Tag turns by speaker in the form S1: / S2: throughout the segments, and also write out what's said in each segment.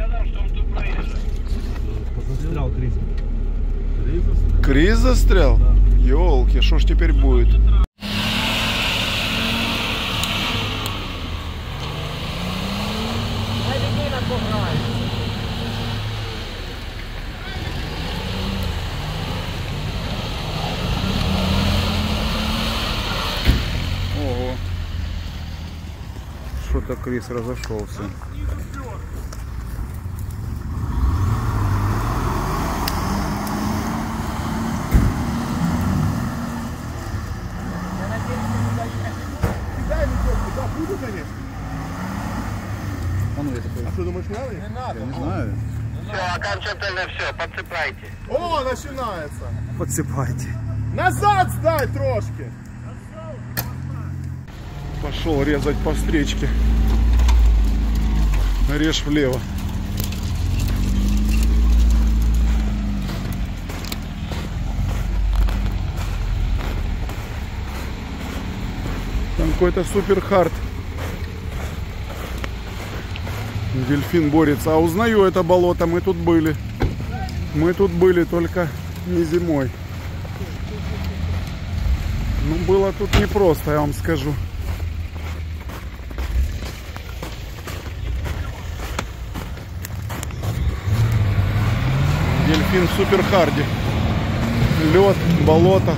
S1: Застрял Крис.
S2: Крис застрял? Да. Ёлки, что ж теперь будет? Ого. Что-то Крис разошелся.
S1: А что, думаешь, надо? Не надо.
S2: Я не знаю.
S3: Все, окончательно все, подсыпайте.
S1: О, начинается.
S2: Подсыпайте.
S1: Назад сдай трошки.
S2: Пошел резать по встречке. Режь влево. Там какой-то супер хард. Дельфин борется. А узнаю это болото. Мы тут были. Мы тут были, только не зимой. Ну, было тут непросто, я вам скажу. Дельфин в супер харде. Лед, болото.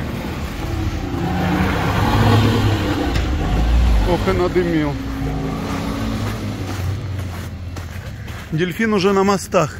S2: Ох, и надымил. Дельфин уже на мостах.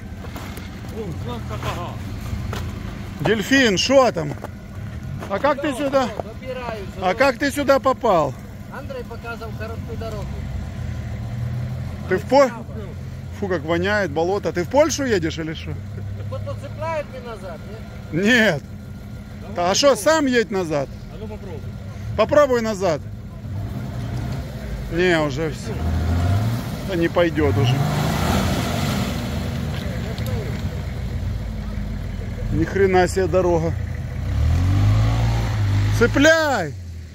S2: Дельфин, что там? А как ты сюда? А как ты сюда попал?
S4: Андрей показывал короткую дорогу.
S2: Ты в Польшу? Фу, как воняет болото. Ты в Польшу едешь или что?
S4: Кто-то цепляет мне назад, нет?
S2: Нет. А что, сам едь назад?
S1: А ну попробуй.
S2: Попробуй назад. Не, уже все. Да не пойдет уже. Ни хрена себе дорога. Цепляй!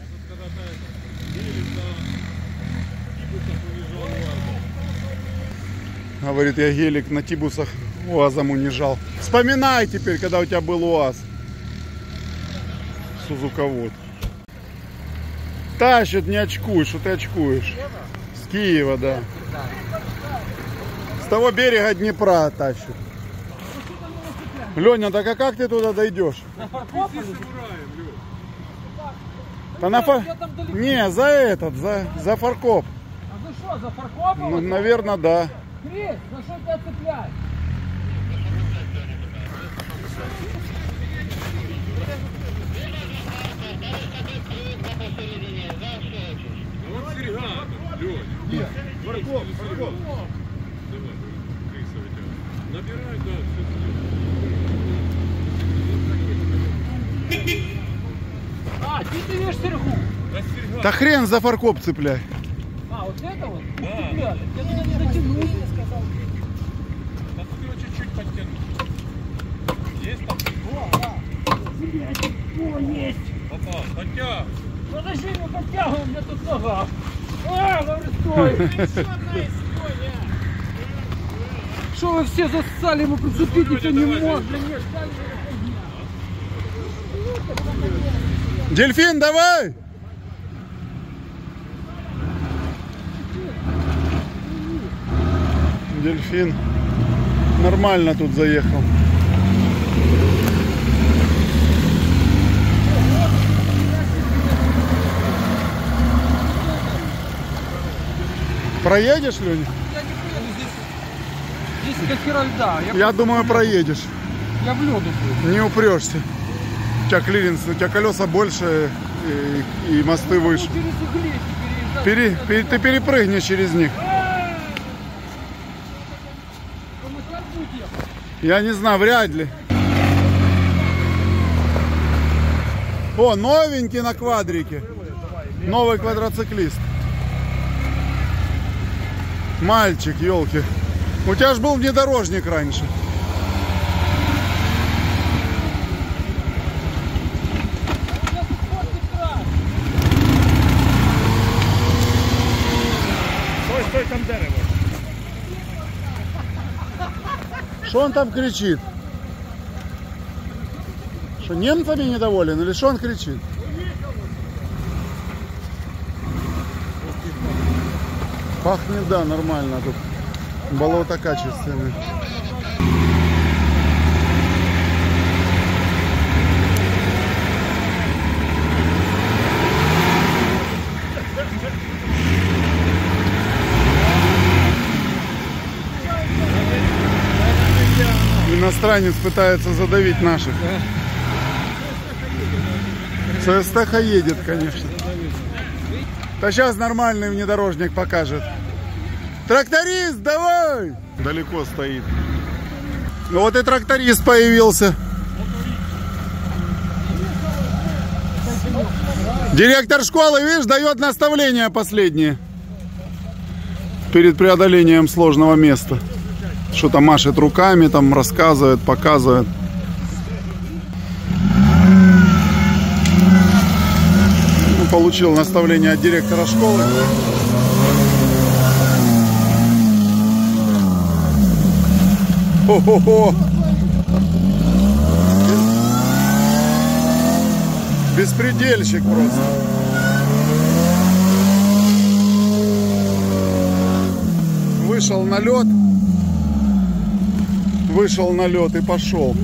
S2: Говорит, я гелик на тибусах УАЗом унижал. Вспоминай теперь, когда у тебя был УАЗ. Сузуковод. Тащит, не очкуешь, что ты очкуешь. С Киева, да. С того берега Днепра тащит. Леня, так а как ты туда дойдешь? Да на фар... Не, за этот, за фаркоп.
S4: А вы что, за фаркопом?
S2: Ну, наверное, да.
S4: Крис, за что тебя цеплять?
S1: Вот серьга, Лёня. Фаркоп. Давай, Криса вытягивай. Набирай, да, все.
S4: А, ты видишь сергу?
S1: Да серьга.
S2: Да хрен за фаркоп цепляй.
S4: А, вот это вот?
S1: Да.
S4: Я туда не дотянусь.
S1: Да тут его чуть-чуть подтянуть. Есть там?
S4: О, есть.
S1: Опа, подтягивай.
S4: Подожди, мы подтягиваем, у меня тут нога. А, говорю, стой. Что вы все зассали, мы прицепиться не можем.
S2: Дельфин, давай! Дельфин нормально тут заехал. Проедешь, Леня?
S4: Здесь до хера льда.
S2: Я думаю, проедешь.
S4: Я в лёду был.
S2: Не упрешься. У тебя клиренс, у тебя колеса больше и мосты выше. Ты перепрыгнешь через них. Я не знаю, вряд ли. О, новенький на квадрике. Новый квадроциклист. Мальчик, елки. У тебя же был внедорожник раньше.
S1: Стой, там дерево.
S2: Что он там кричит? Что, немцами недоволен или что он кричит? Пахнет, да, нормально тут. Болото качественное. Иностранец пытается задавить наших. ЦСТХ едет, конечно. Да сейчас нормальный внедорожник покажет. Тракторист, давай! Далеко стоит. Ну вот и тракторист появился. Директор школы, видишь, дает наставления последние. Перед преодолением сложного места. Что-то машет руками, там рассказывает, показывает. Ну, получил наставление от директора школы. Хо-хо-хо! Беспредельщик просто. Вышел на лед. Вышел на лед и пошел.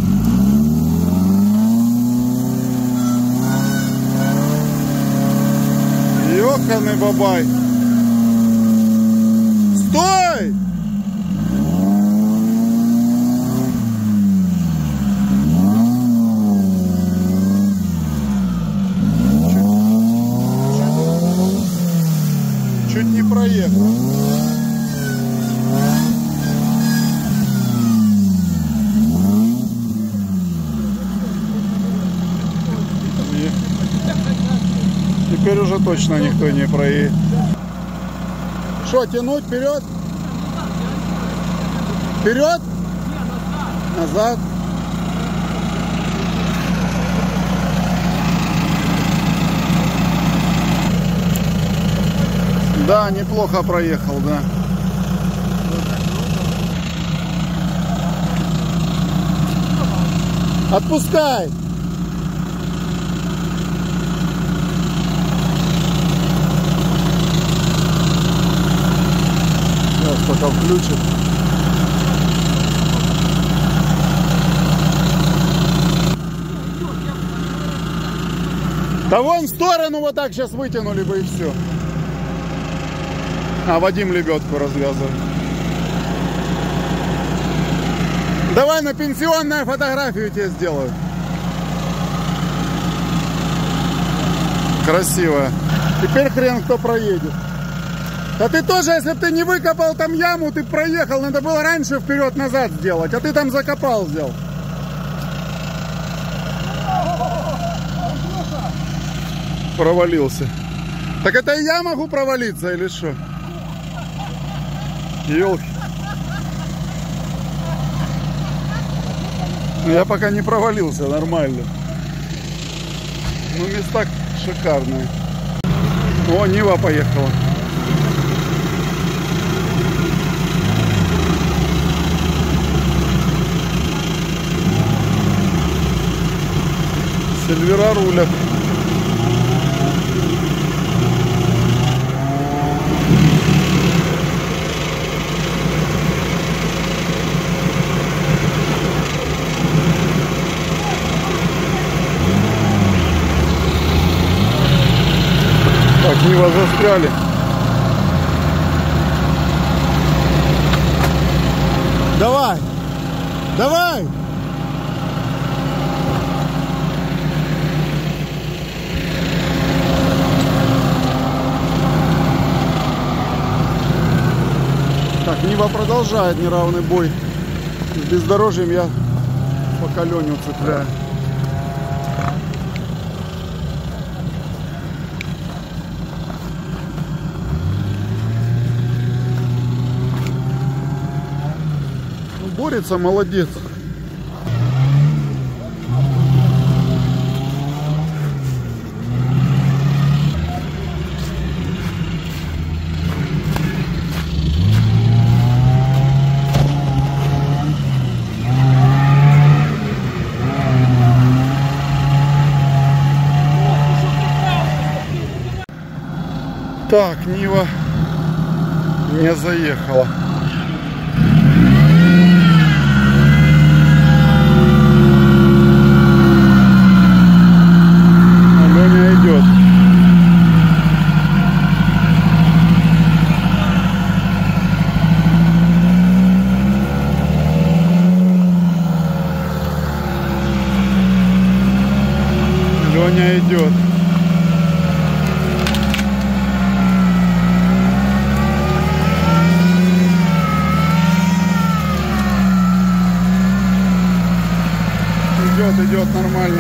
S2: Ёханый бабай. Стой! Чуть не проехал. Теперь уже точно никто не проедет. Что, тянуть вперед? Вперед? Назад? Да, неплохо проехал, да. Отпускай! Сейчас пока включит. Да вон в сторону вот так сейчас вытянули бы и все. А Вадим лебедку развязывает. Давай на пенсионную фотографию тебе сделаю. Красивая. Теперь хрен кто проедет. А ты тоже, если бы ты не выкопал там яму, ты проехал. Надо было раньше вперед-назад сделать. А ты там закопал, сделал. Провалился. Так это и я могу провалиться или что? Ёлки. Я пока не провалился, нормально. Ну, места шикарные. О, Нива поехала. Сильвера рулят. Так, Нива застряли. Давай! Давай! Так, Нива продолжает неравный бой. С бездорожьем я по коленю цепляю. Борется, молодец. Так, Нива не заехала. Леня идет. Леня идет. Идет нормально.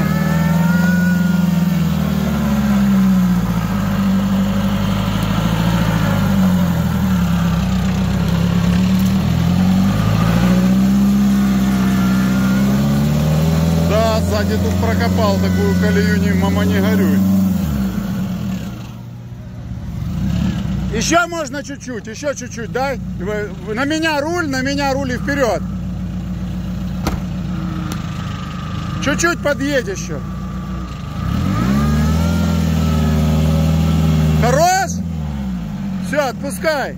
S2: Да, сзади тут прокопал такую колею, мама, не горюй. Еще можно чуть-чуть, еще чуть-чуть, дай. На меня руль и вперед. Чуть-чуть подъедь еще. Хорош? Все, отпускай.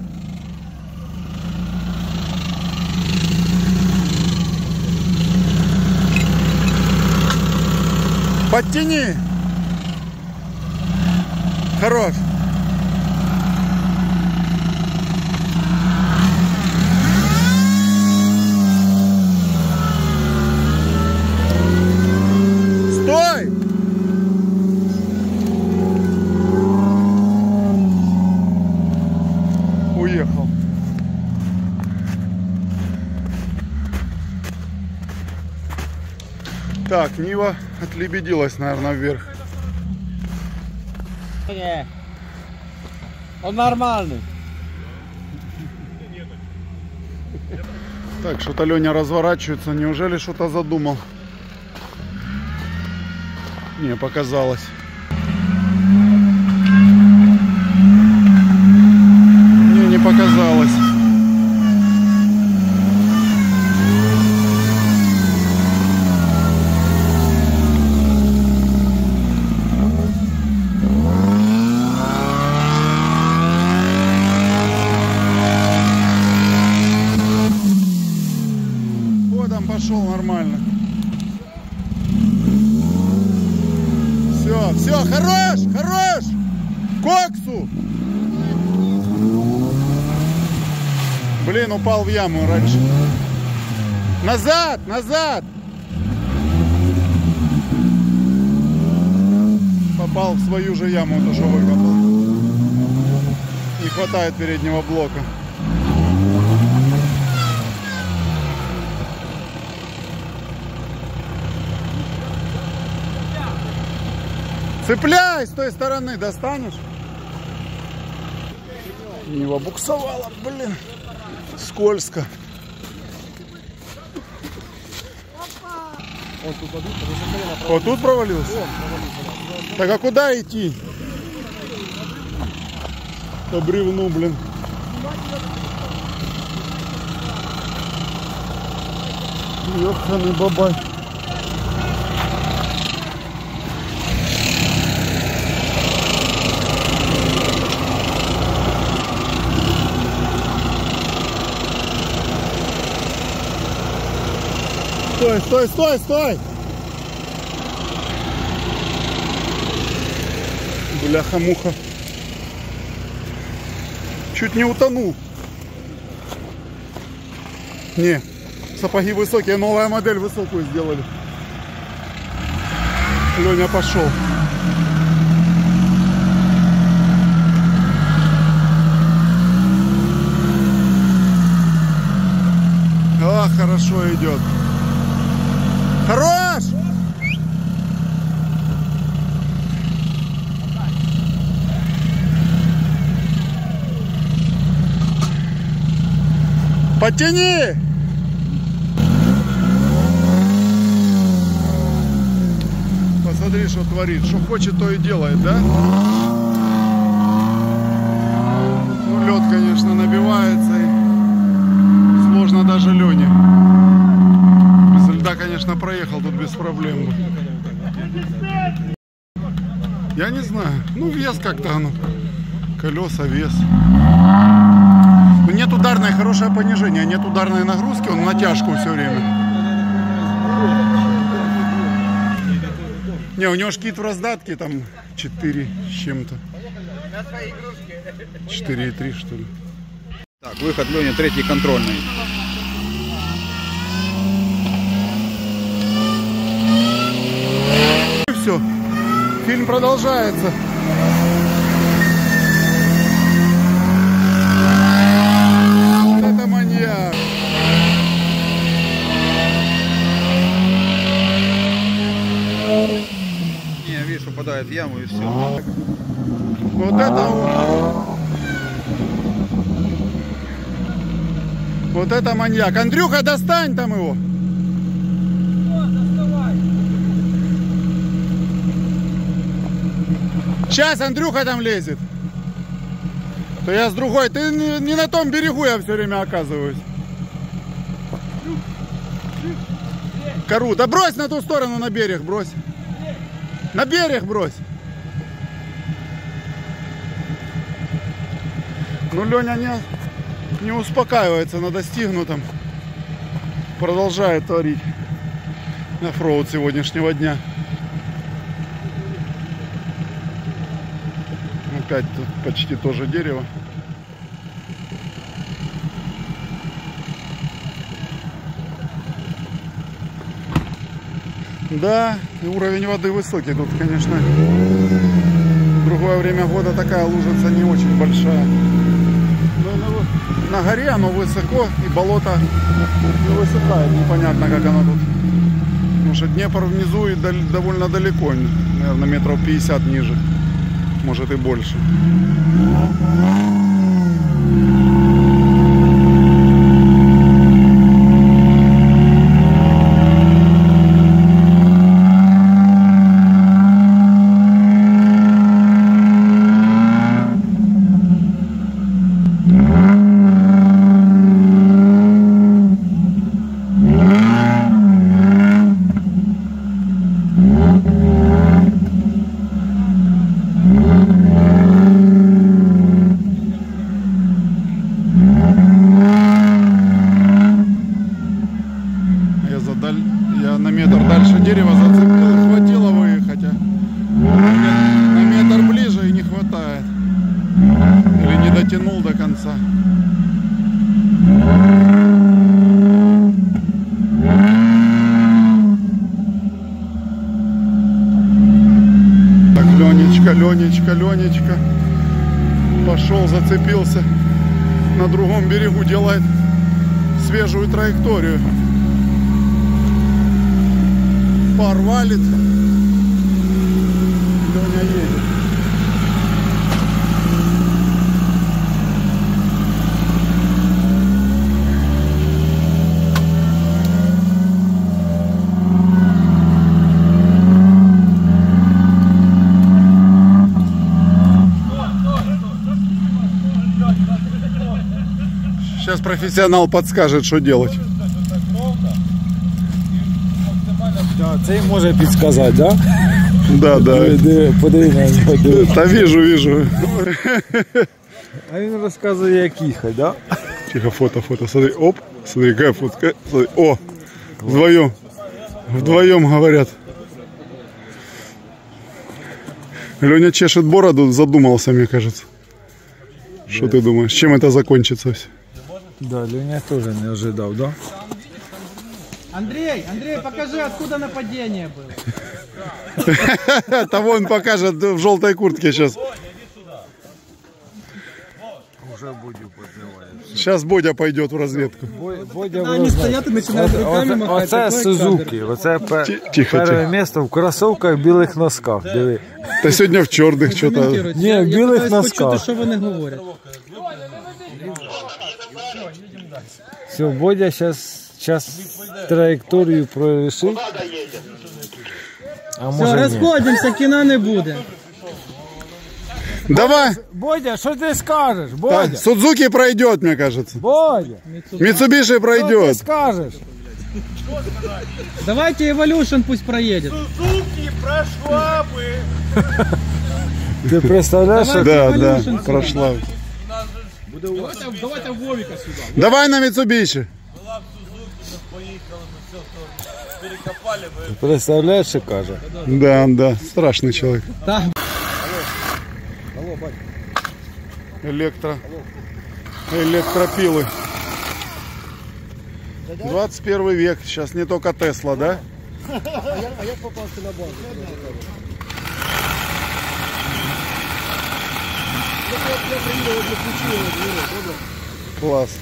S2: Подтяни. Хорош. Стой! Уехал. Так, Нива отлебедилась, наверное, вверх.
S4: Не. Он нормальный.
S2: Так, что-то Леня разворачивается. Неужели что-то задумал? Не, показалось. Не показалось. Вот он пошел нормально. Все, хорош, хорош! Коксу! Блин, упал в яму раньше. Назад, назад! Попал в свою же яму, то что выкопал. Не хватает переднего блока. Цепляй, с той стороны достанешь. Нива буксовала, блин. Скользко. Вот тут провалился? Так а куда идти? По бревну, блин. Ёханый бабай. Стой, стой, стой, стой! Бляха-муха. Чуть не утонул. Не, сапоги высокие, новая модель высокую сделали. Леня пошел. А, хорошо идет. Хорош! Подтяни! Посмотри, что творит. Что хочет, то и делает, да? Ну, лед, конечно, набивается. И сложно даже Лене. Без льда, конечно, проехал тут без проблем. Я не знаю. Ну, вес как-то оно. колеса, вес. Ну, нет ударной, хорошее понижение, нет ударной нагрузки, он натяжку все время. Не, у него шкит в раздатке там 4 с чем-то. 4,3 что ли.
S5: Так, выход Лёни, третий контрольный.
S2: И все. Фильм продолжается. Вот это маньяк.
S5: Не, видишь, упадает в яму и все.
S2: Вот это вот. Вот это маньяк. Андрюха, достань там его. Сейчас Андрюха там лезет. То я с другой. Ты не на том берегу я все время оказываюсь. Кору. Да брось на ту сторону, на берег брось. На берег брось. Ну Леня не успокаивается на достигнутом. Продолжает творить оффроуд сегодняшнего дня. Опять тут почти то же дерево. Да, уровень воды высокий. Тут, конечно, в другое время года такая лужица не очень большая. На горе оно высоко, и болото не высыхает. Непонятно, как оно тут. Потому что Днепр внизу и довольно далеко. Наверное, метров 50 ниже. Может и больше. Я на метр дальше дерева зацепил, хватило выехать, на метр ближе и не хватает. Или не дотянул до конца. Так, Ленечка пошел, зацепился на другом берегу, делает свежую траекторию. Пар валит. Леня едет. Сейчас профессионал подскажет, что делать.
S6: Це може підказати, да?
S2: Да.
S6: Подиви на нього.
S2: Та вижу.
S6: А він розказує, як їхати, да?
S2: Тихо, фото. Смотри, оп. Смотри, какая фотка. Смотри. О, вдвоем говорят. Леня чешет бороду, задумался, мне кажется. Что ты думаешь, чем это закончится все?
S6: Да, Леня тоже не ожидал, да?
S4: Андрей, покажи, откуда нападение было.
S2: Того он покажет в желтой куртке сейчас.
S6: Уже Бодю подзиває.
S2: Сейчас Бодя пойдет в разведку.
S6: Бодя
S4: Они стоят и начинают руками махать.
S6: Оце Сузуки, оце
S2: Тихо.
S6: перше місце в кросовках, білих носках. Диви.
S2: Да сегодня в черных что-то.
S6: Ні, в білих носках.
S4: Що вони говорять?
S6: Все, Бодя зараз траєкторію прорішить. А
S4: Все,
S6: може ні.
S4: розходимося, кіна не буде.
S2: Давай.
S6: Бодя, що ти скажеш?
S2: Да,
S6: Бодя,
S2: Судзуки пройдет, мне кажется.
S6: Бодя,
S2: Митсубиши
S6: що ти
S2: пройдет.
S6: скажеш?
S4: Давайте Evolution пусть проедет.
S6: Ти представляєш, що
S2: Да, прошла.
S1: Давайте Вовика сюда.
S2: Давай на Mitsubishi.
S6: ти представляєш, що каже?
S2: Да, страшный человек. Электропилы. 21 век. Сейчас не только Тесла, да? Класс.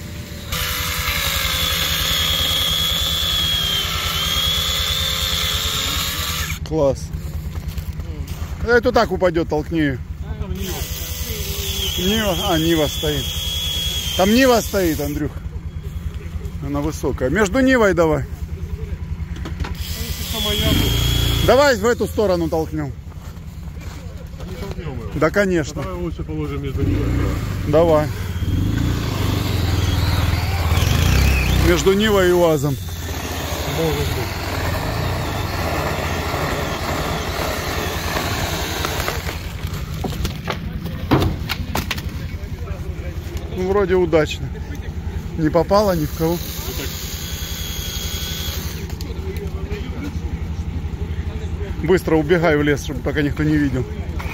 S2: Класс. Это так упадет, толкни ее. Нива стоит. Там Нива стоит, Андрюх. Она высокая. Между Нивой давай. Давай в эту сторону толкнем. Да, конечно.
S1: Давай лучше положим между ними.
S2: Давай. Между Нивой и УАЗом. Ну, вроде удачно. Не попало ни в кого. Быстро убегай в лес, чтобы пока никто не видел.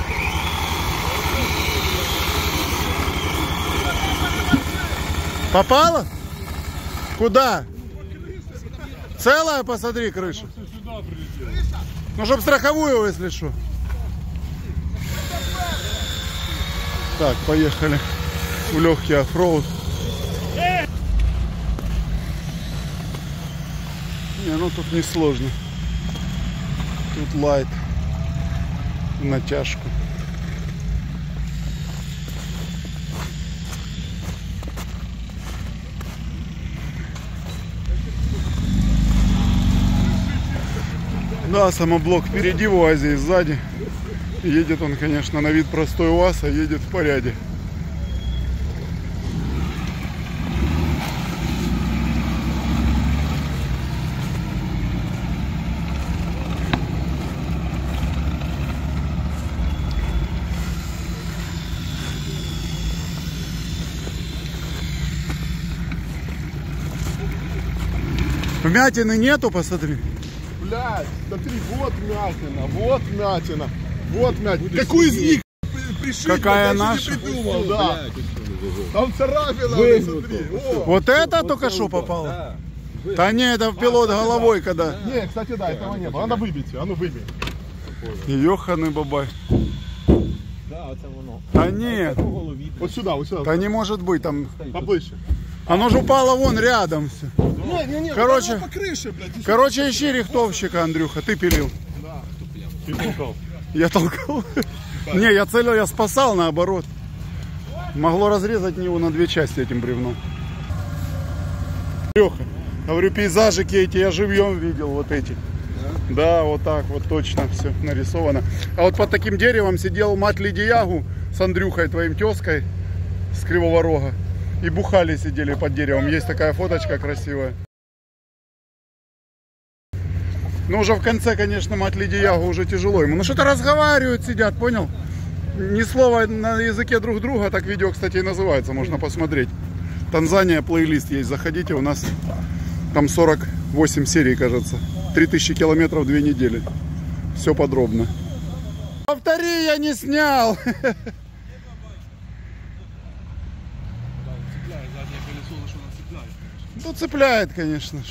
S2: Попало? Куда? Целая, посмотри, крыша. Ну, чтоб страховую, если что. Так, поехали в легкий оффроуд. Не, ну тут не сложно. Тут лайт, натяжку. Да, самоблок впереди в УАЗе и сзади. Едет он, конечно, на вид простой УАЗ, а едет в порядке. Вмятины нету, посмотри.
S7: Блядь, смотри, вот мятина, вот мятина, вот мятина. Какую из них пришить?
S2: Какая
S7: блядь,
S2: наша?
S7: Я не придумал, да. Там царапина, смотри. О.
S2: Вот это только что попало? Да не, это пилот головой когда.
S7: Не, кстати, да, этого не было. Надо выбить, а ну выбей.
S2: Ёханый бабай. Да нет,
S7: Вот сюда, вот сюда.
S2: да не может быть там.
S7: Поближе.
S2: Оно же упало вон рядом все.
S7: Не,
S2: Короче,
S7: по крыше, блядь.
S2: Короче, ищи рихтовщика, Андрюха, ты пилил.
S1: Ты толкал.
S2: Я толкал. Не, я целил, я спасал, наоборот. Могло разрезать Ниву на две части этим бревном. Леха, говорю, пейзажики эти я живьем видел, вот эти. Да, вот так вот точно все нарисовано. А вот под таким деревом сидел мать Лиди Ягу с Андрюхой, твоим тезкой, с Кривого Рога. И бухали, сидели под деревом. Есть такая фоточка красивая. Ну, уже в конце, конечно, мать Лиди Ягу уже тяжело ему. Ну, что-то разговаривают, сидят, понял? Ни слова на языке друг друга. Так видео, кстати, и называется. Можно посмотреть. Танзания, плейлист есть. Заходите, у нас там 48 серий, кажется. 3000 километров 2 недели. Все подробно. Повтори, я не снял. Ну, цепляет, конечно.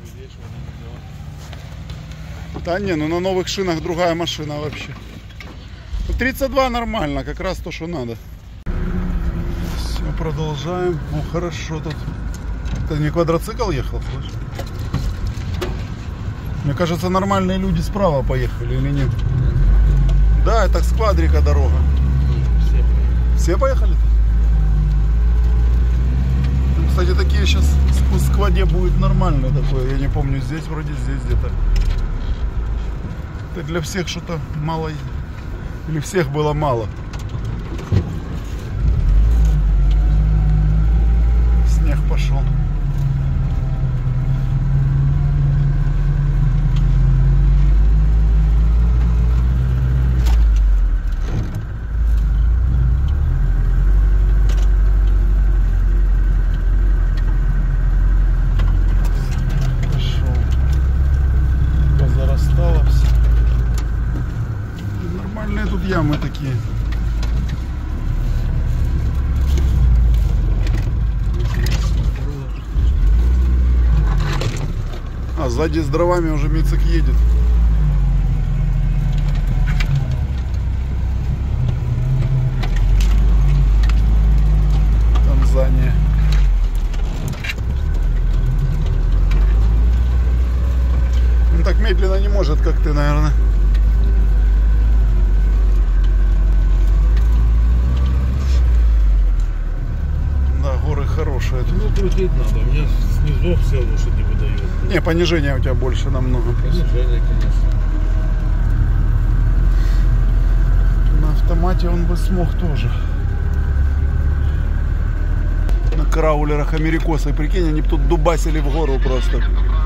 S2: Да не, ну на новых шинах другая машина вообще. 32 нормально, как раз то, что надо. Все, продолжаем. Ну, хорошо тут. Это не квадроцикл ехал, слышишь? Мне кажется, нормальные люди справа поехали или нет? Да, это с квадрика дорога. Все поехали? Кстати, такие сейчас спуск к воде будет нормально такое. Я не помню, здесь вроде, здесь где-то. Это для всех что-то мало. Или всех было мало. Снег пошел. А сзади с дровами уже Мицик едет. Танзания. Он так медленно не может, как ты, наверное. Да, горы хорошие.
S1: Ну, крутить надо. У меня снизу все лошадь не выдает.
S2: Не, понижение у тебя больше намного.
S1: Понижение, конечно.
S2: На автомате он бы смог тоже. На краулерах америкосы, прикинь, они бы тут дубасили в гору просто.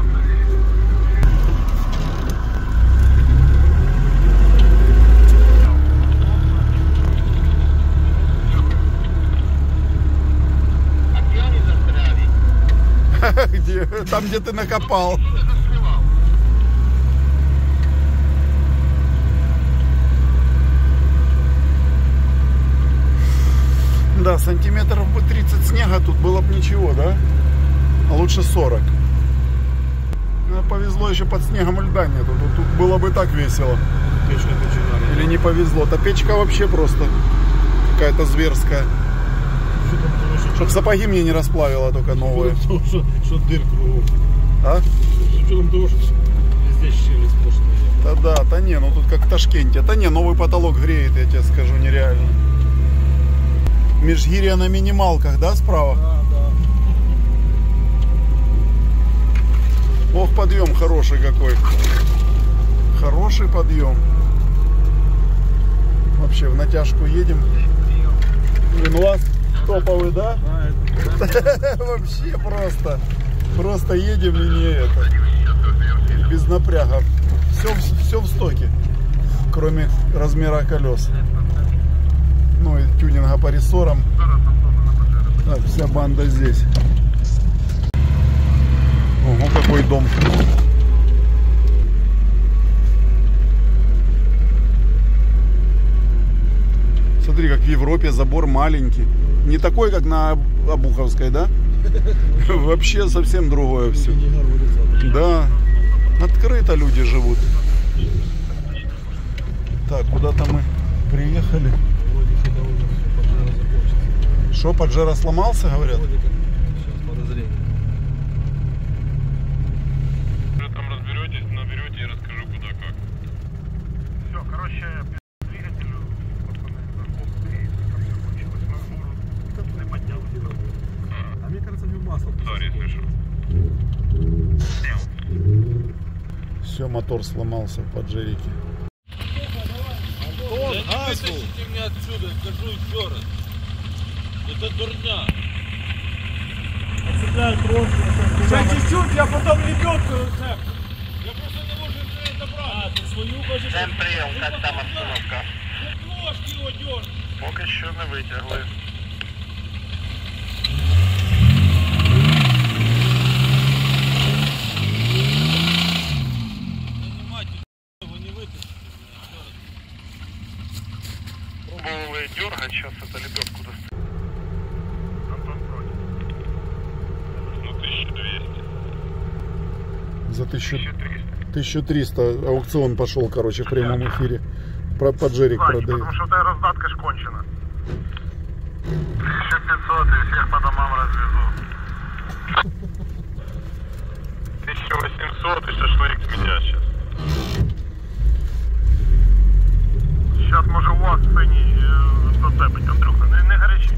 S2: Где? Там, где ты накопал. Да, сантиметров бы 30 снега тут было бы ничего, да? А лучше 40. Ну, повезло, еще под снегом льда нету. Тут было бы так весело. Или не повезло. Та печка вообще просто какая-то зверская. Чтоб сапоги мне не расплавило, только новые.
S1: Что дыр кругом.
S2: А?
S1: С учетом того, что везде щели сплошные.
S2: Да, не, ну тут как в Ташкенте. Да не, новый потолок греет, я тебе скажу, нереально. Межгирье на минималках, да, справа?
S6: Да.
S2: Ох, подъем хороший какой. Хороший подъем. Вообще в натяжку едем. Блин, у вас топовый, да? Вообще просто. Просто едем и не это. И без напряга. Все в стоке. Кроме размера колес. Ну и тюнинга по рессорам. Так, вся банда здесь. Ого, какой дом. Смотри, как в Европе забор маленький. Не такой, как на Обуховской, да? Вообще совсем другое все. Да. Открыто люди живут. Так, куда-то мы приехали. Что, Паджеро сломался, говорят?
S1: Сейчас подозрение. Вы там разберетесь, наберете и расскажу, куда как.
S3: Все, короче, двигатель, не поднял.
S1: А мне кажется, не масло. Sorry, слышу.
S2: Все, мотор сломался в Паджерике.
S4: Вытащите меня отсюда, скажу еще раз. Это дурня. Сейчас чуть-чуть, я потом лебедку. Я просто не могу это брать. А, ты свою хочешь?
S3: Всем прием, как там обстановка?
S4: Ложки его дернуть.
S3: Поки що не витягли.
S4: Вы не вытащите.
S3: Пробовали дергать, сейчас это лебедку достать. Антон против.
S1: Ну, 1200.
S2: За 1300 аукцион пошел, короче, в прямом эфире. Про Паджерик продает.
S3: Потому что у тебя раздатка ж кончена. 1500 и всех по домам развезу.
S1: 1800 и шашлык с меня сейчас.
S3: Сейчас може у вас синій зацепить. Андрюха, не гарячи.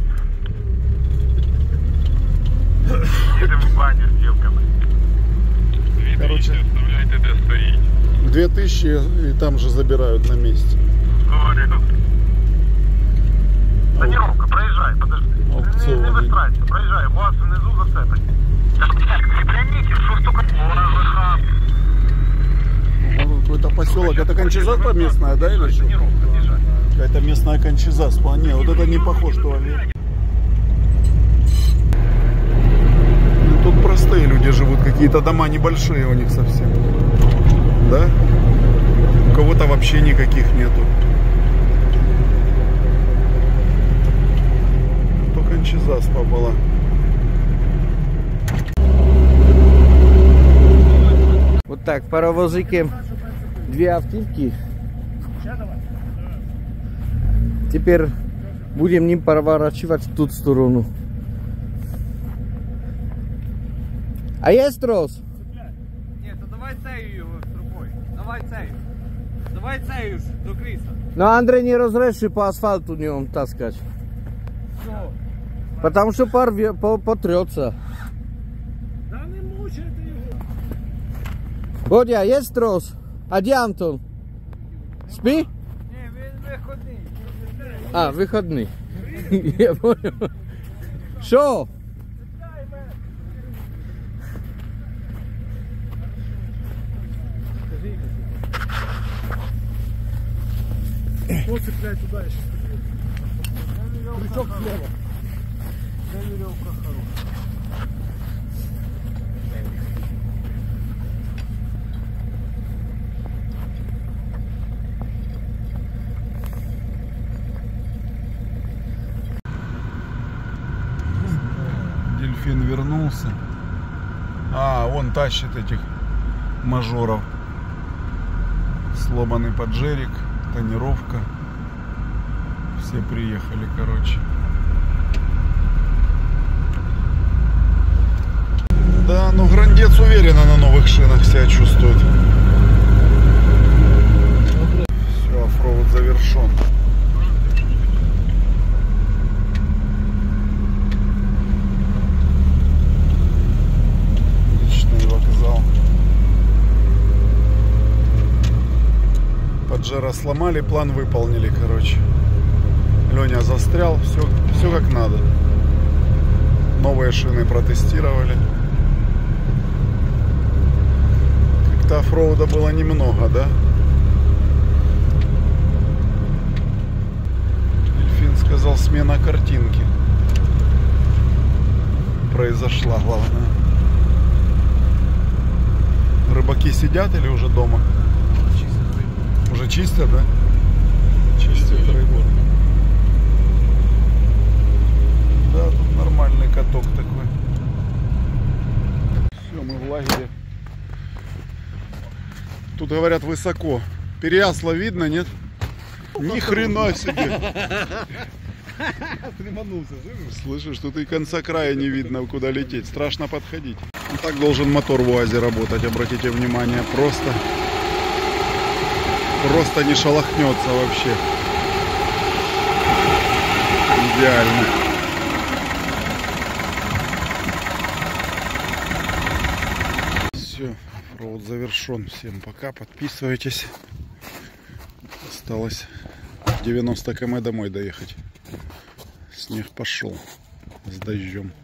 S3: Їдемо в баню з дівками.
S2: Короче,
S1: Оставляйте, де стоїть.
S2: 2000 и там же забирают на месте.
S3: Говорю. Тонировка, проезжай, подожди.
S2: Аукцион.
S3: Не вистрайся, проезжай, у вас внизу зацепить. Цепляните, что столько ВХ.
S2: Ну, какой-то поселок. Это Кончизаспа местная, да, или что?
S3: Тонировка, езжай.
S2: Какая-то местная Кончизаспа. Не, вот это не похож, что они. Ну, тут простые люди живут, какие-то дома небольшие у них совсем. Да? У кого-то вообще никаких нету. То Кончизаспа была.
S6: так, паровозики, 2 автівки. Теперь будем ним поворачивать в ту сторону. А есть трос?
S4: Ні, то давай цею його з рукою. Давай цею. Давай цею ж до Кріса.
S6: Но Андрей не разрешит по асфальту нем таскать.
S4: Що?
S6: Потому что потрется.
S4: Да не мучайте його.
S6: Бодя, есть трос? А где Антон? Спи?
S4: Ні, він виходний.
S6: А, выходный. Я понял. Шо?
S4: Що цепляй туди ще? Крючок слева. Де веревка хороша?
S2: Дельфин вернулся. А, он тащит этих мажоров. Сломанный поджерик, тонировка. Все приехали, короче. Да, ну Грандец уверенно на новых шинах себя чувствует. Все, оффроуд завершен. Личный вокзал. Паджеро сломали, план выполнили, короче. Леня застрял, все как надо. Новые шины протестировали. Как-то оффроуда было немного, да? Дельфин сказал, смена картинки произошла, главное. Рыбаки сидят или уже дома? Уже чистят, да? Чистят рыбу. Да, тут нормальный каток такой. Все, мы в лагере. Тут говорят высоко. Переяслав видно, нет? Ни хрена себе. Слышишь, тут и конца края не видно, куда лететь. Страшно подходить. И так должен мотор в УАЗе работать, обратите внимание. Просто не шелохнется вообще. Идеально. Все, оффроуд завершен. Всем пока, подписывайтесь. Осталось 90 км домой доехать. Снег пошел с дождем.